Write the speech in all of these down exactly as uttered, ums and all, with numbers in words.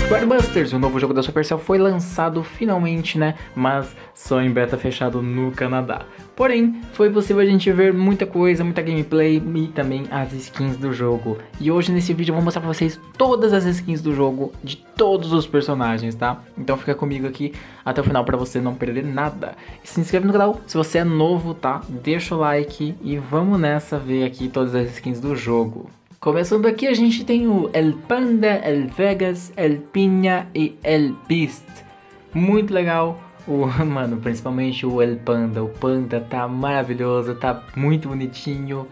Squad Busters, o novo jogo da Supercell, foi lançado finalmente, né? Mas só em beta fechado no Canadá. Porém, foi possível a gente ver muita coisa, muita gameplay e também as skins do jogo. E hoje nesse vídeo eu vou mostrar pra vocês todas as skins do jogo de todos os personagens, tá? Então fica comigo aqui até o final pra você não perder nada. E se inscreve no canal se você é novo, tá? Deixa o like e vamos nessa ver aqui todas as skins do jogo. Começando aqui, a gente tem o El Panda, El Vegas, El Pinha e El Beast. Muito legal. O, mano, principalmente o El Panda. O Panda tá maravilhoso, tá muito bonitinho.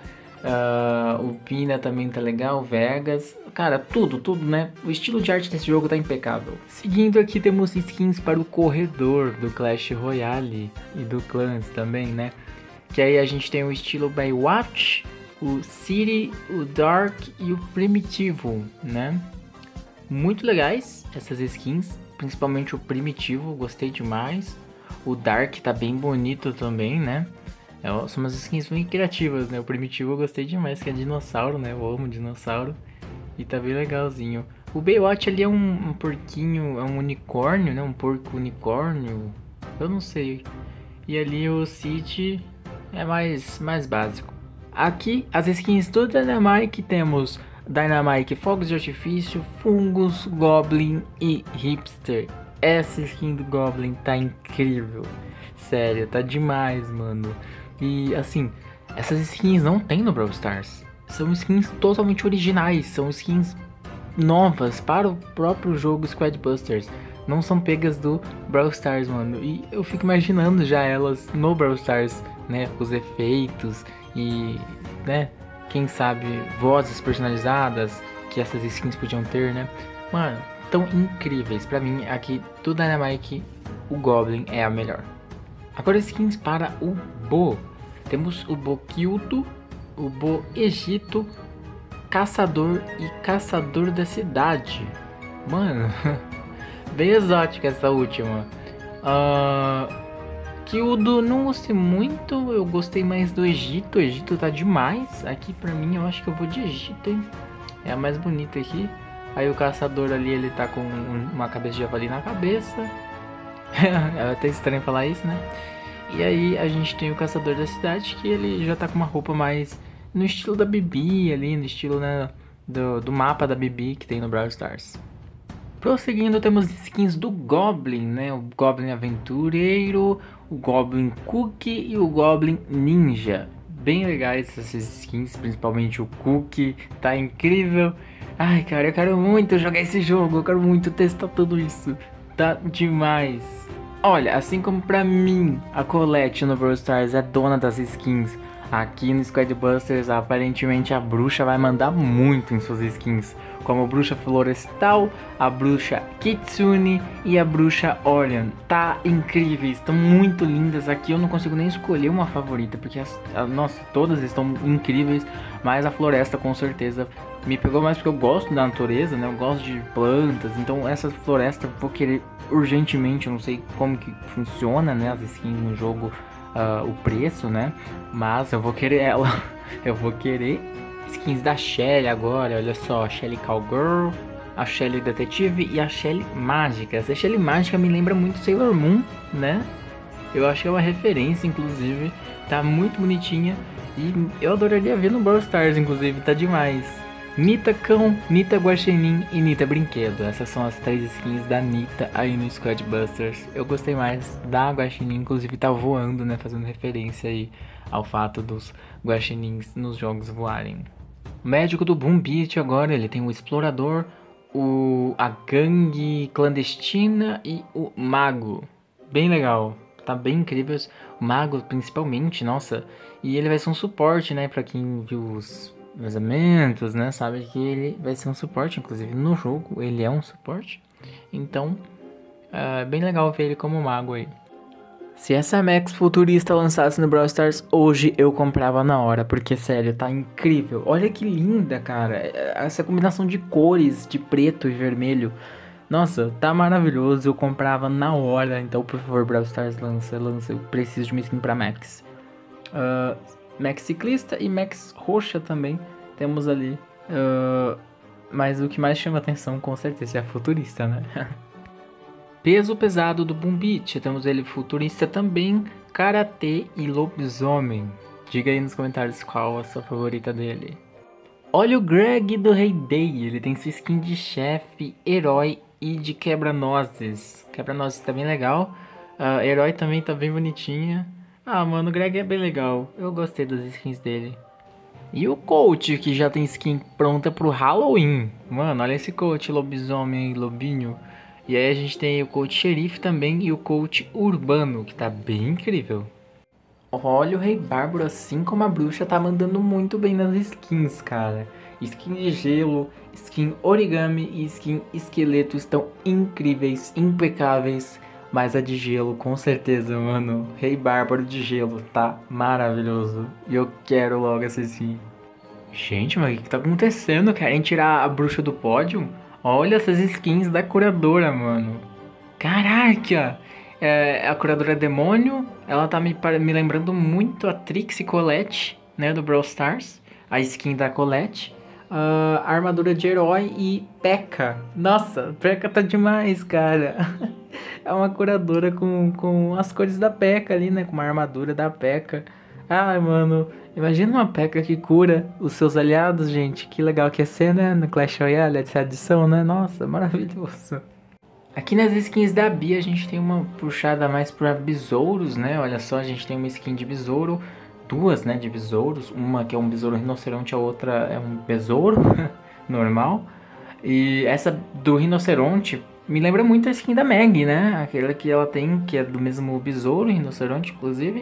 Uh, o Pina também tá legal, Vegas. Cara, tudo, tudo, né? O estilo de arte desse jogo tá impecável. Seguindo aqui, temos skins para o Corredor do Clash Royale e do Clans também, né? Que aí a gente tem o estilo Baywatch, o City, o Dark e o Primitivo, né? Muito legais essas skins, principalmente o Primitivo, gostei demais. O Dark tá bem bonito também, né? É, são umas skins bem criativas, né? O Primitivo eu gostei demais, que é dinossauro, né? Eu amo dinossauro e tá bem legalzinho. O Baywatch ali é um, um porquinho, é um unicórnio, né? Um porco unicórnio, eu não sei. E ali o City é mais, mais básico. Aqui, as skins do Dynamite, temos Dynamite Fogos de Artifício, Fungus, Goblin e Hipster. Essa skin do Goblin tá incrível. Sério, tá demais, mano. E assim, essas skins não tem no Brawl Stars. São skins totalmente originais, são skins novas para o próprio jogo Squad Busters. Não são pegas do Brawl Stars, mano. E eu fico imaginando já elas no Brawl Stars, né? Os efeitos e, né? Quem sabe vozes personalizadas que essas skins podiam ter, né? Mano, tão incríveis. Pra mim, aqui do Dynamite, o Goblin é a melhor. Agora skins para o Bo. Temos o Bo Kyuto, o Bo Egito, Caçador e Caçador da Cidade. Mano... bem exótica essa última. Uh, Kyudo não gostei muito, eu gostei mais do Egito. O Egito tá demais. Aqui pra mim eu acho que eu vou de Egito, hein? É a mais bonita aqui. Aí o caçador ali, ele tá com uma cabeça de javali na cabeça. É até estranho falar isso, né? E aí a gente tem o caçador da cidade, que ele já tá com uma roupa mais no estilo da Bibi ali, no estilo, né, do, do mapa da Bibi que tem no Brawl Stars. Prosseguindo, temos skins do Goblin, né? O Goblin Aventureiro, o Goblin Cookie e o Goblin Ninja. Bem legais essas skins, principalmente o Cookie, tá incrível. Ai, cara, eu quero muito jogar esse jogo, eu quero muito testar tudo isso. Tá demais. Olha, assim como pra mim, a Colette no Brawl Stars é dona das skins, aqui no Squad Busters, aparentemente a bruxa vai mandar muito em suas skins, como a bruxa florestal, a bruxa Kitsune e a bruxa Orion. Tá incríveis, estão muito lindas. Aqui eu não consigo nem escolher uma favorita, porque as, a, nossa, todas estão incríveis, mas a floresta com certeza me pegou mais porque eu gosto da natureza, né? Eu gosto de plantas, então essa floresta eu vou querer urgentemente. Eu não sei como que funciona, né, as skins no jogo, uh, o preço, né? Mas eu vou querer ela. Eu vou querer skins da Shelly agora, olha só, a Shelly Cowgirl, a Shelly Detetive e a Shelly Mágica. Essa Shelly Mágica me lembra muito Sailor Moon, né? Eu acho que é uma referência, inclusive, tá muito bonitinha e eu adoraria ver no Brawl Stars, inclusive, tá demais. Nita Cão, Nita Guaxinim e Nita Brinquedo. Essas são as três skins da Nita aí no Squad Busters. Eu gostei mais da Guaxinim, inclusive tá voando, né? Fazendo referência aí ao fato dos guaxinins nos jogos voarem. O médico do Boom Beat agora, ele tem o Explorador, o, a Gangue Clandestina e o Mago. Bem legal, tá bem incrível. O Mago principalmente, nossa. E ele vai ser um suporte, né? Pra quem viu os vazamentos, né? Sabe que ele vai ser um suporte, inclusive no jogo ele é um suporte. Então, é bem legal ver ele como Mago aí. Se essa Max futurista lançasse no Brawl Stars hoje, eu comprava na hora, porque sério, tá incrível. Olha que linda, cara, essa combinação de cores, de preto e vermelho. Nossa, tá maravilhoso, eu comprava na hora. Então, por favor, Brawl Stars, lança, lança, eu preciso de uma skin pra Max. uh, Max Ciclista e Max Roxa também, temos ali. uh, Mas o que mais chama atenção com certeza é a futurista, né? Peso pesado do Boom Beach. Temos ele futurista também, karatê e lobisomem. Diga aí nos comentários qual a sua favorita dele. Olha o Greg do Hay Day. Ele tem sua skin de chefe, herói e de quebra-nozes. Quebra-nozes tá bem legal. Uh, herói também tá bem bonitinha. Ah, mano, o Greg é bem legal. Eu gostei das skins dele. E o coach, que já tem skin pronta pro Halloween. Mano, olha esse coach lobisomem e lobinho. E aí a gente tem o coach xerife também e o coach urbano, que tá bem incrível. Olha o Rei Bárbaro, assim como a bruxa, tá mandando muito bem nas skins, cara. Skin de gelo, skin origami e skin esqueleto estão incríveis, impecáveis. Mas a de gelo, com certeza, mano. Rei Bárbaro de gelo, tá maravilhoso. E eu quero logo essa skin. Gente, mas o que, que tá acontecendo? Querem tirar a bruxa do pódio? Olha essas skins da curadora, mano. Caraca! É, a curadora Demônio, ela tá me, me lembrando muito a Trixie Colette, né, do Brawl Stars. A skin da Colette. Uh, a armadura de herói e P.E.K.K.A. Nossa, P.E.K.K.A tá demais, cara. É uma curadora com, com as cores da P E K K A ali, né? Com uma armadura da P E K K A. Ai, mano. Imagina uma P E K K A que cura os seus aliados, gente. Que legal que ia ser, né? No Clash Royale, essa adição, né? Nossa, maravilhoso. Aqui nas skins da Bia, a gente tem uma puxada mais pra besouros, né? Olha só, a gente tem uma skin de besouro. Duas, né? De besouros. Uma que é um besouro rinoceronte, a outra é um besouro normal. E essa do rinoceronte me lembra muito a skin da Meg, né? Aquela que ela tem, que é do mesmo besouro, rinoceronte, inclusive.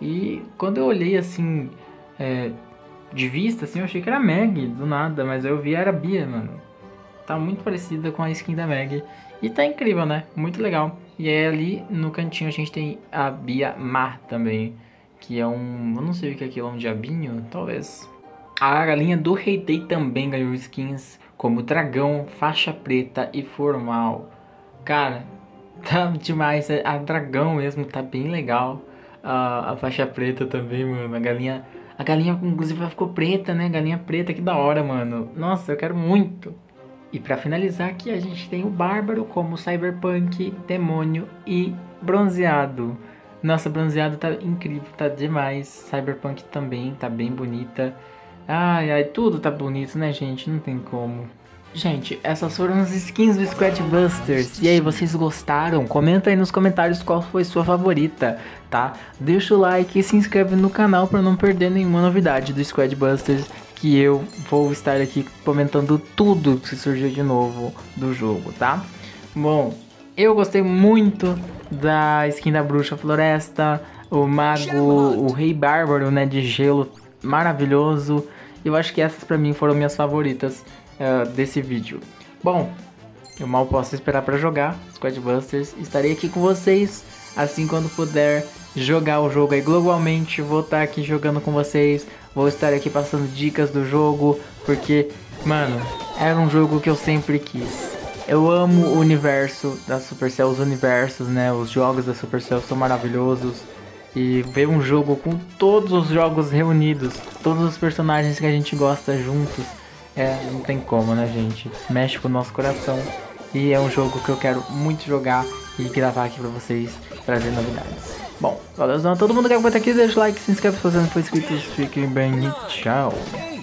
E quando eu olhei, assim, é, de vista, assim, eu achei que era a Meg, do nada. Mas eu vi, era a Bia, mano. Tá muito parecida com a skin da Meg. E tá incrível, né? Muito legal. E aí ali no cantinho a gente tem a Bia Mar também. Que é um... eu não sei o que é aquilo, um diabinho, talvez. A galinha do Hay Day também ganhou skins como dragão, faixa preta e formal. Cara, tá demais. A dragão mesmo tá bem legal. A, a faixa preta também, mano. A galinha, a galinha inclusive ficou preta, né? Galinha preta, que da hora, mano. Nossa, eu quero muito. E pra finalizar aqui a gente tem o Bárbaro como Cyberpunk, Demônio e Bronzeado. Nossa, Bronzeado tá incrível, tá demais. Cyberpunk também tá bem bonita. Ai, ai, tudo tá bonito, né, gente? Não tem como. Gente, essas foram as skins do Squad Busters. E aí, vocês gostaram? Comenta aí nos comentários qual foi sua favorita, tá? Deixa o like e se inscreve no canal pra não perder nenhuma novidade do Squad Busters, que eu vou estar aqui comentando tudo que surgiu de novo do jogo, tá? Bom, eu gostei muito da skin da Bruxa Floresta, o Mago, o Rei Bárbaro, né, de gelo, maravilhoso. Eu acho que essas pra mim foram minhas favoritas uh, desse vídeo. Bom, eu mal posso esperar pra jogar Squad Busters. Estarei aqui com vocês assim quando puder jogar o jogo aí globalmente. Vou estar aqui jogando com vocês. Vou estar aqui passando dicas do jogo, porque, mano, era um jogo que eu sempre quis. Eu amo o universo da Supercell, os universos, né? Os jogos da Supercell são maravilhosos. E ver um jogo com todos os jogos reunidos, todos os personagens que a gente gosta juntos, é, não tem como, né, gente? Mexe com o nosso coração. E é um jogo que eu quero muito jogar e gravar aqui pra vocês, trazer novidades. Bom, valeu a todo mundo que acompanha aqui, deixa o like, se inscreve se você não for inscrito, fiquem bem e tchau!